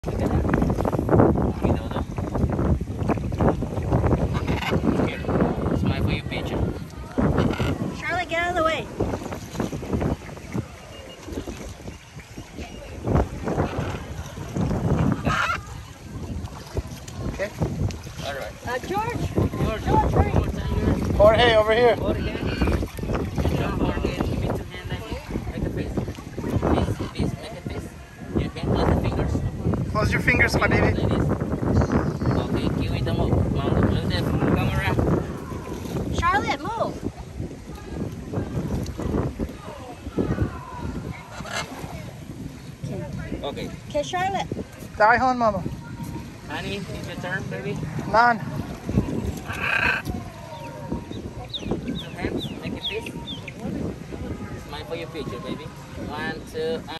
Here, smile for your picture. Charlotte, get out of the way. Okay. All right. George. George, Jorge, over here. Jorge. Jorge, give me two hands like this. Make a face. Face, make a face. You can close the fingers. Close your fingers, my baby. Like this. Okay, kiwi the move. Mom, look there. Come around. Charlotte, move. Okay. Okay, Charlotte. Die hon, mama. Honey, it's your turn, baby. Nan. Two hands, make a face. Smile for your picture, baby. 1, 2,